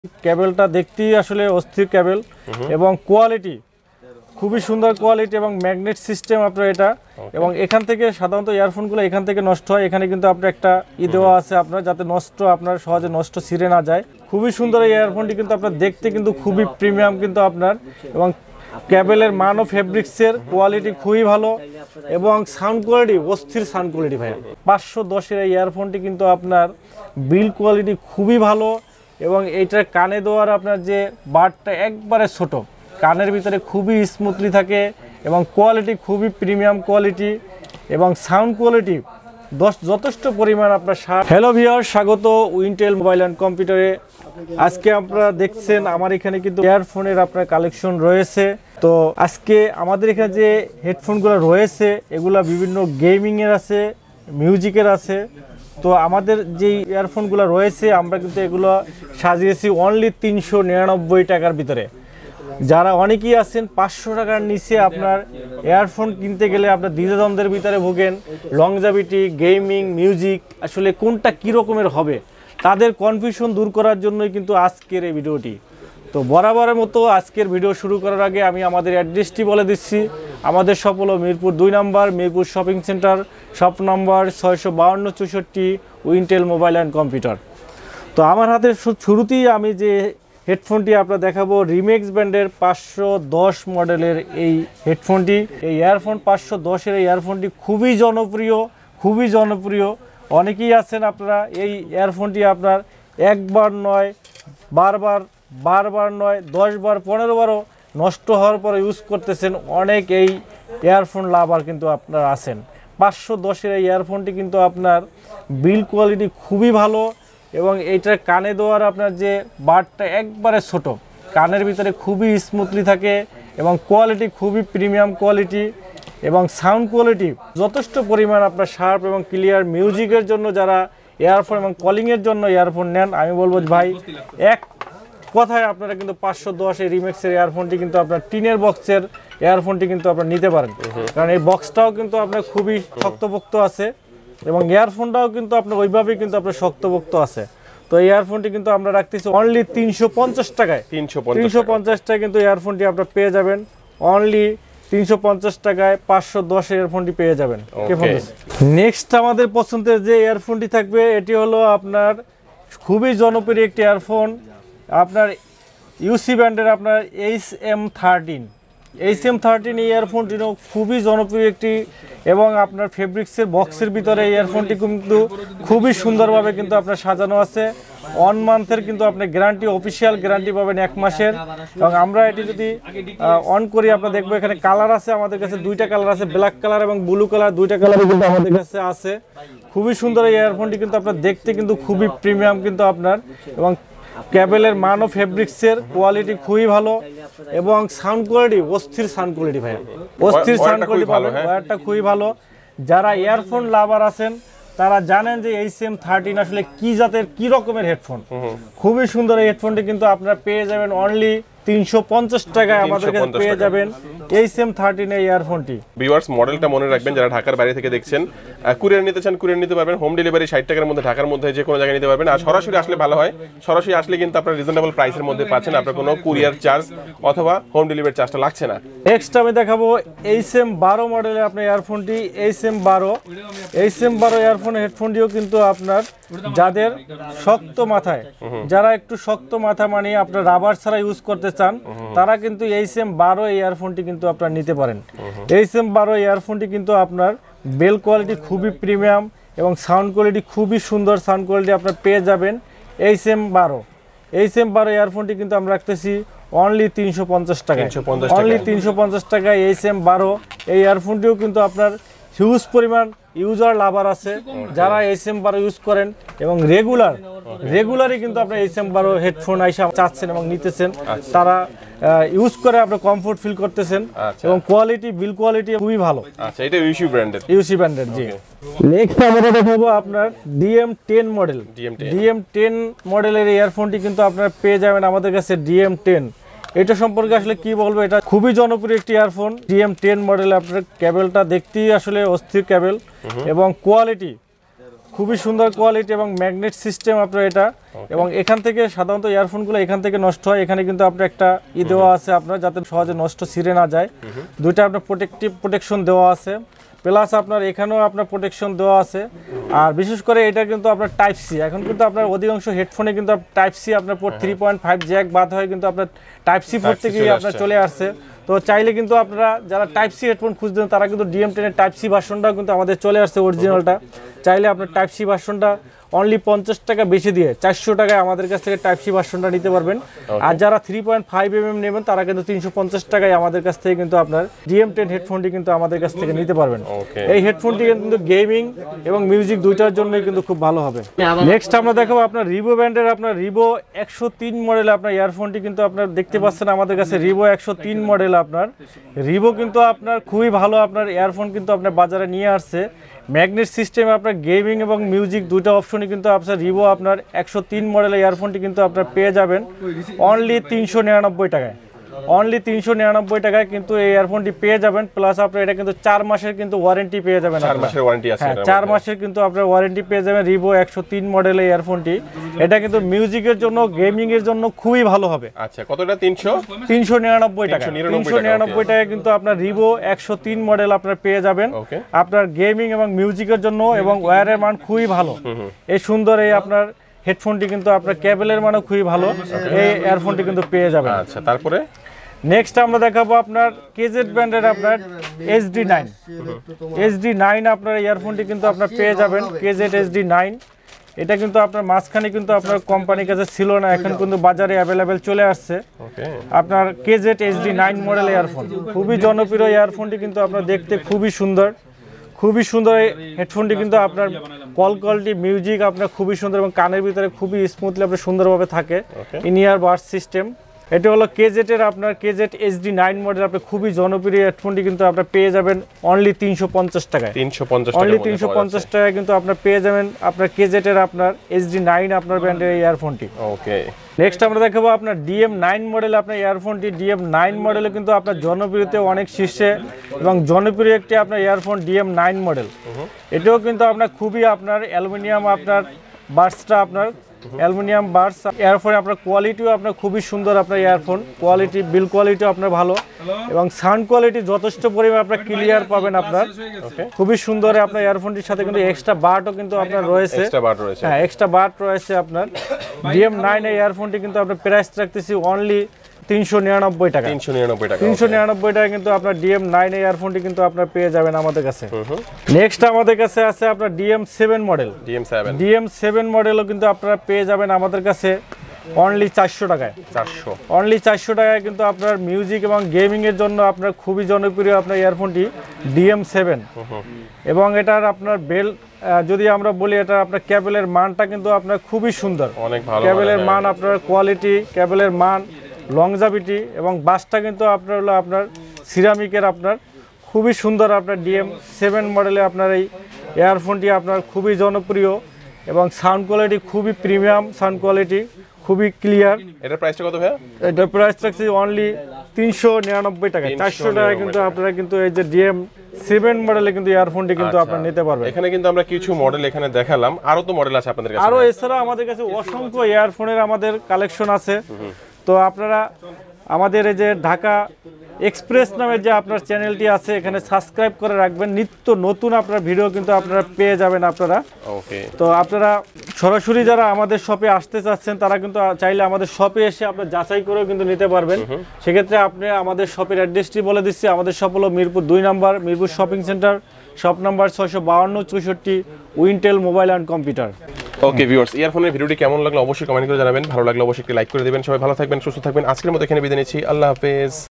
কেবলটা দেখতেই আসলে অস্থির কেবল এবং কোয়ালিটি খুবই সুন্দর কোয়ালিটি এবং ম্যাগনেট সিস্টেম আপনার এটা এবং এখান থেকে সাধারণত ইয়ারফোনগুলো এখান থেকে নষ্ট হয়। এখানে কিন্তু আপনার একটা দেওয়া আছে আপনার যাতে আপনার সহজে নষ্ট ছিঁড়ে না যায়। খুবই সুন্দর এই ইয়ারফোনটি কিন্তু আপনার দেখতে কিন্তু খুবই প্রিমিয়াম কিন্তু আপনার এবং কেবলের মান ও ফেব্রিক্সের কোয়ালিটি খুবই ভালো এবং সাউন্ড কোয়ালিটি অস্থির সাউন্ড কোয়ালিটি ভাই। 510-এর এই ইয়ারফোনটি কিন্তু আপনার বিল্ড কোয়ালিটি খুবই ভালো এবং এইটার কানে দেওয়ার আপনার যে বাডটা একবারে ছোট, কানের ভিতরে খুবই স্মুথলি থাকে এবং কোয়ালিটি খুবই প্রিমিয়াম কোয়ালিটি এবং সাউন্ড কোয়ালিটি যথেষ্ট পরিমাণ আপনার। হ্যালো ভিউয়ার, স্বাগত উইন্টেল মোবাইল অ্যান্ড কম্পিউটারে। আজকে আপনারা দেখছেন আমার এখানে কিন্তু ইয়ারফোনের আপনার কালেকশন রয়েছে। তো আজকে আমাদের এখানে যে হেডফোনগুলো রয়েছে এগুলা বিভিন্ন গেমিংয়ের আছে, মিউজিকের আছে। তো আমাদের যেই ইয়ারফোনগুলো রয়েছে আমরা কিন্তু এগুলো সাজিয়েছি অনলি 399 টাকার ভিতরে। যারা অনেকেই আছেন 500 টাকার নিচে আপনার ইয়ারফোন কিনতে গেলে আপনার দ্বিধাদ্বন্দ্বের ভিতরে ভোগেন, লংজাভিটি, গেমিং, মিউজিক আসলে কোনটা কী রকমের হবে তাদের কনফিউশন দূর করার জন্যই কিন্তু আজকের এই ভিডিওটি। তো বরাবরের মতো আজকের ভিডিও শুরু করার আগে আমি আমাদের অ্যাড্রেসটি বলে দিচ্ছি। আমাদের শপ হলো মিরপুর 2 নম্বর, মিরপুর শপিং সেন্টার, শপ নম্বর 652-64, উইন্টেল মোবাইল অ্যান্ড কম্পিউটার। তো আমার হাতে শুরুতেই আমি যে হেডফোনটি আপনারা দেখাবো রিমেক্স ব্র্যান্ডের 510 মডেলের এই হেডফোনটি। এই ইয়ারফোন 510-এর এই ইয়ারফোনটি খুবই জনপ্রিয়। অনেকেই আছেন আপনারা এই ইয়ারফোনটি আপনার একবার নয়, বারবার নয়, 10 বার 15 বারও নষ্ট হওয়ার পরে ইউজ করতেছেন। অনেক এই ইয়ারফোন লাভার কিন্তু আপনারা আছেন। 510-এর এই ইয়ারফোনটি কিন্তু আপনার বিল্ড কোয়ালিটি খুবই ভালো এবং এইটার কানে দেওয়ার আপনার যে বাডটা একবারে ছোট, কানের ভিতরে খুবই স্মুথলি থাকে এবং কোয়ালিটি খুবই প্রিমিয়াম কোয়ালিটি এবং সাউন্ড কোয়ালিটি যথেষ্ট পরিমাণ আপনার শার্প এবং ক্লিয়ার। মিউজিকের জন্য যারা ইয়ারফোন এবং কলিংয়ের জন্য ইয়ারফোন নেন আমি বলবো ভাই এক কথায় আপনারা কিন্তু 510 এই রিমেক্সের ইয়ারফোনটি কিন্তু আপনার টিনের বক্সের ইয়ারফোনটি কিন্তু আপনারা নিতে পারেন, কারণ এই বক্সটাও কিন্তু আপনার খুবই শক্তপোক্ত আছে এবং ইয়ারফোনটাও কিন্তু আপনার ওইভাবেই কিন্তু আপনার শক্তপোক্ত আছে। তো এই ইয়ারফোনটি কিন্তু আমরা রাখতেছি অনলি 350 টাকায়। 350 টাকায় কিন্তু ইয়ারফোনটি আপনারা পেয়ে যাবেন। অনলি 350 টাকায় 510 ইয়ারফোনটি পেয়ে যাবেন। নেক্সট আমাদের পছন্দের যে ইয়ারফোনটি থাকবে এটি হলো আপনার খুবই জনপ্রিয় একটি ইয়ারফোন, আপনার ইউসি ব্র্যান্ডের আপনার HM13 এই ইয়ারফোনটিও খুবই জনপ্রিয় একটি এবং আপনার ফেব্রিক্সের বক্সের ভিতরে এই ইয়ারফোনটি কিন্তু খুবই সুন্দরভাবে কিন্তু আপনার সাজানো আছে। 1 মান্থের কিন্তু আপনি গ্যারান্টি, অফিসিয়াল গ্যারান্টি পাবেন 1 মাসের। এবং আমরা এটি যদি অন করি আপনারা দেখবো এখানে কালার আছে, আমাদের কাছে 2টা কালার আছে, ব্ল্যাক কালার এবং ব্লু কালার, 2টা কালারই কিন্তু আমাদের কাছে আছে। খুবই সুন্দর এই ইয়ারফোনটি কিন্তু আপনার দেখতে কিন্তু খুবই প্রিমিয়াম কিন্তু আপনার এবং কেবলের মান ও ফেব্রিক্সের কোয়ালিটি খুবই ভালো এবং সাউন্ড কোয়ালিটি অস্থির সাউন্ড কোয়ালিটি ভাই, অস্থির সাউন্ড কোয়ালিটি পাবেন। ওয়্যারটা খুবই ভালো। যারা ইয়ারফোন লাভার আছেন তারা জানেন যে HM13 আসলে কি জাতের কি রকমের হেডফোন। খুবই সুন্দর এই হেডফোনটি কিন্তু আপনারা পেয়ে যাবেন অনলি 350 টাকায় আমাদের কাছে পেয়ে যাবেন HM13 এই ইয়ারফোনটি। ভিউয়ার্স, মডেলটা মনে রাখবেন যারা ঢাকার বাইরে থেকে দেখছেন, কুরিয়ার নিতে চান কুরিয়ার নিতে পারবেন। হোম ডেলিভারি 60 টাকার মধ্যে ঢাকার মধ্যে যে কোনো জায়গায় নিতে পারবেন। আর সরাসরি আসলে ভালো হয়, সরাসরি আসলে কিন্তু আপনারা রিজনেবল প্রাইসের মধ্যে পাচ্ছেন, আপনার কোনো কুরিয়ার চার্জ অথবা হোম ডেলিভারি চার্জটা লাগছে না। নেক্সট আমি দেখাবো HM12 মডেলের আপনার ইয়ারফোনটি। HM12 ইয়ারফোন হেডফোনটিও কিন্তু আপনার যাদের শক্ত মাথায়, যারা একটু শক্ত মাথা মানে আপনার রাবার ছাড়া ইউজ করতে চান তারা কিন্তু HM12 এই ইয়ারফোনটি কিন্তু আপনারা নিতে পারেন। HM12 ইয়ারফোনটি কিন্তু আপনার বেল কোয়ালিটি খুবই প্রিমিয়াম এবং সাউন্ড কোয়ালিটি খুবই সুন্দর সাউন্ড কোয়ালিটি আপনারা পেয়ে যাবেন। HM12 ইয়ারফোনটি কিন্তু আমরা রাখতেছি অনলি 350 টাকায়। অনলি 350 টাকায় HM12 এই ইয়ারফোনটিও কিন্তু আপনার হিউজ পরিমাণ ইউজার লাভার আছে যারা HM12 ইউজ করেন এবং রেগুলারই কিন্তু আপনার HM12 হেডফোন আইসা চাচ্ছেন এবং নিতেছেন, তারা ইউজ করে আপনি কমফোর্ট ফিল করতেছেন এবং কোয়ালিটি, বিল কোয়ালিটি খুবই ভালো। আচ্ছা, এটা ইউসি ব্র্যান্ডের জি। নেক্সট আমরা দেখাবো আপনার DM10 মডেলের ইয়ারফোনটি কিন্তু আপনারা পেয়ে যাবেন আমাদের কাছে DM10। এটা সম্পর্কে আসলে কি বলবো, এটা খুবই জনপ্রিয় একটি ইয়ারফোন। DM10 মডেল আপনার কেবলটা দেখতেই আসলে অস্থির কেবল এবং কোয়ালিটি খুবই সুন্দর কোয়ালিটি এবং ম্যাগনেট সিস্টেম আপনার এটা। এবং এখান থেকে সাধারণত ইয়ারফোনগুলো এখান থেকে নষ্ট হয়, এখানে কিন্তু আপনার একটা দেওয়া আছে আপনার, যাতে সহজে নষ্ট ছিঁড়ে না যায়। দুইটা আপনার প্রোটেকশন দেওয়া আছে, প্লাস আপনার এখানেও আপনার প্রোটেকশন দেওয়া আছে। আর বিশেষ করে এটা কিন্তু আপনার টাইপ সি, এখন কিন্তু আপনার অধিকাংশ হেডফোনে কিন্তু টাইপ সি আপনার 3.5 জ্যাক বাদ হয় কিন্তু আপনার টাইপ সি পোর্ট থেকেই আপনার চলে আসছে। তো চাইলে কিন্তু আপনারা যারা টাইপ সি হেডফোন খুঁজতেন তারা কিন্তু DM10 এর টাইপ সি ভার্সনটাও কিন্তু আমাদের চলে আসছে অরিজিনালটা। চাইলে আপনার টাইপ সি ভার্সনটা অনলি 50 টাকা বেশি দিয়ে 400 টাকায় আমাদের কাছ থেকে টাইপ সি ভার্সনটা নিতে পারবেন। আর যারা 3.5mm নেবেন তারা কিন্তু 350 টাকায় আমাদের কাছ থেকে কিন্তু আপনার DM10 হেডফোনটি কিন্তু আমাদের কাছ থেকে নিতে পারবেন। এই হেডফোনটি কিন্তু গেমিং এবং মিউজিক দুইটার জন্যই কিন্তু খুব ভালো হবে। নেক্সট আমরা দেখাবো আপনার রিভো ব্র্যান্ডের আপনার রিভো 103 মডেল আপনার ইয়ারফোনটি কিন্তু আপনার দেখতে পাচ্ছেন আমাদের কাছে রিভো 103 মডেল আপনার। রিভো কিন্তু আপনার খুবই ভালো আপনার ইয়ারফোন কিন্তু আপনার বাজারে নিয়ে আসছে। ম্যাগনেট সিস্টেম আপনার গেমিং এবং মিউজিক দুটো অপশনই কিন্তু আপনার রিভো আপনার 103 মডেলের ইয়ারফোনটি কিন্তু আপনার পেয়ে যাবেন অনলি 399 টাকায়। অনলি 399 টাকায় কিন্তু এই ইয়ারফোনটি পেয়ে যাবেন। প্লাস আপনার এটা কিন্তু 4 মাসের কিন্তু ওয়ারেন্টি পেয়ে যাবেন। 4 মাসের ওয়ারেন্টি আছে। হ্যাঁ, 4 মাসের কিন্তু আপনার ওয়ারেন্টি পেয়ে যাবেন রিভো 103 মডেলের ইয়ারফোনটি। এটা কিন্তু মিউজিকের জন্য, গেমিং এর জন্য খুবই ভালো হবে। আচ্ছা, কতটা? 399 টাকা। 399 টাকায় কিন্তু আপনার রিভো 103 মডেল আপনার পেয়ে যাবেন। আপনার গেমিং এবং মিউজিকের জন্য এবং ওয়্যারের মান খুবই ভালো। এই সুন্দর এই আপনার হেডফোনটি কিন্তু আপনার কেবলের মানও খুবই ভালো। এই ইয়ারফোনটি কিন্তু পেয়ে যাবেন। আচ্ছা, তারপরে নেক্সট আমরা দেখাবো আপনার কেজেড ব্র্যান্ডের আপনার HD9 আপনার ইয়ারফোনটি কিন্তু আপনার পেয়ে যাবেন কেজেড HD9। এটা কিন্তু আপনার মাঝখানে কিন্তু আপনার কোম্পানির কাছে ছিল না, এখন কিন্তু বাজারে অ্যাভেলেবেল চলে আসছে। আপনার কেজেড HD9 মডেল ইয়ারফোন খুবই জনপ্রিয় ইয়ারফোনটি কিন্তু আপনার দেখতে খুবই সুন্দর, খুবই সুন্দর। এই হেডফোনটি কিন্তু আপনার কল কোয়ালিটি, মিউজিক আপনার খুবই সুন্দর এবং কানের ভিতরে খুবই স্মুথলি আপনার সুন্দরভাবে থাকে। In ear buds system. এটা হলো কেজেটের আপনার কেজেট HD9 মডেল। আপনার খুবই জনপ্রিয় হেডফোনটি কিন্তু আপনার পেয়ে যাবেন অনলি 350 টাকায়। 350 অনলি 350 টাকায় কিন্তু আপনার পেয়ে যাবেন আপনার কেজেটের আপনার HD9 আপনার ব্র্যান্ডের ইয়ারফোনটি। ওকে, নেক্সট আমরা দেখাবো আপনার DM9 মডেল আপনার ইয়ারফোনটি। DM9 মডেলে কিন্তু আপনার জনপ্রিয়তে অনেক শীর্ষে এবং জনপ্রিয় একটি আপনার ইয়ারফোন DM9 মডেল। এটাও কিন্তু আপনার খুবই আপনার অ্যালুমিনিয়াম আপনার বাডসটা আপনার অ্যালুমিনিয়াম বাডস ইয়ারফোন। আপনার কোয়ালিটিও আপনার খুবই সুন্দর আপনার ইয়ারফোন কোয়ালিটি, বিল কোয়ালিটিও আপনার ভালো এবং সাউন্ড কোয়ালিটি যথেষ্ট পরিমাণে আপনার ক্লিয়ার পাবেন আপনার। খুবই সুন্দর আপনার ইয়ারফোনটির সাথে কিন্তু এক্সট্রা বাডও কিন্তু আপনার রয়েছে। হ্যাঁ, এক্সট্রা বাড রয়েছে আপনার। DM9 এই ইয়ারফোনটি কিন্তু আপনার প্রাইস রাখতেছি অনলি 399 টাকা। 399 টাকা কিন্তু আপনার DM9 এই ইয়ারফোনটি কিন্তু আপনার পেয়ে যাবেন আমাদের কাছে। নেক্সট আমাদের কাছে আছে আপনার DM7 মডেল। DM7 মডেলও কিন্তু আপনারা পেয়ে যাবেন আমাদের কাছে অনলি 400 টাকায়। অনলি 400 টাকায় কিন্তু আপনার মিউজিক এবং গেমিং এর জন্য আপনার খুবই জনপ্রিয় আপনার ইয়ারফোনটি DM7। এবং এটার আপনার বেল যদি আমরা বলি, এটা আপনার কেবলের মানটা কিন্তু আপনার খুবই সুন্দর। কেবলের মান আপনার কোয়ালিটি, কেবলের মান, লংজাভিটি এবং বাসটা কিন্তু আপনার হলো আপনার সিরামিকের আপনার খুবই সুন্দর। আপনার DM7 মডেলে আপনার এই ইয়ারফোনটি আপনার খুবই জনপ্রিয় এবং সাউন্ড কোয়ালিটি খুবই প্রিমিয়াম সাউন্ড কোয়ালিটি, খুবই ক্লিয়ার। এটার প্রাইসটা কত ভাই? এটার প্রাইস রাখছি অনলি 399 টাকা। 400 টাকা কিন্তু আপনারা কিন্তু এই যে DM7 মডেলে কিন্তু ইয়ারফোনটি কিন্তু আপনারা নিতে পারবেন। এখানে কিন্তু আমরা কিছু মডেল এখানে দেখালাম, আরো তো মডেল আছে আপনাদের কাছে? আরো এছাড়া আমাদের কাছে অসংখ্য ইয়ারফোনের আমাদের কালেকশন আছে। তো আপনারা আমাদের এই যে ঢাকা এক্সপ্রেস নামের যে আপনার চ্যানেলটি আছে, এখানে সাবস্ক্রাইব করে রাখবেন। নিত্য নতুন আপনার ভিডিও কিন্তু আপনারা পেয়ে যাবেন আপনারা। তো আপনারা সরাসরি যারা আমাদের শপে আসতে চাচ্ছেন তারা কিন্তু চাইলে আমাদের শপে এসে আপনার যাচাই করেও কিন্তু নিতে পারবেন। সেক্ষেত্রে আপনি আমাদের শপের অ্যাড্রেসটি বলে দিচ্ছি। আমাদের শপ হলো মিরপুর 2 নম্বর, Mirpur shopping centre, shop number 652 64, Wintel mobile and computer. Okay viewers, ইয়ারফোনের ভিডিওটি কেমন লাগলো অবশ্যই কমেন্ট করে জানাবেন। ভালো লাগলে অবশ্যই একটি লাইক করে দেবেন। সবাই ভালো থাকবেন, সুস্থ থাকবেন। আজকের মতো এখানে বিদায় নিচ্ছি। আল্লাহ হাফেজ।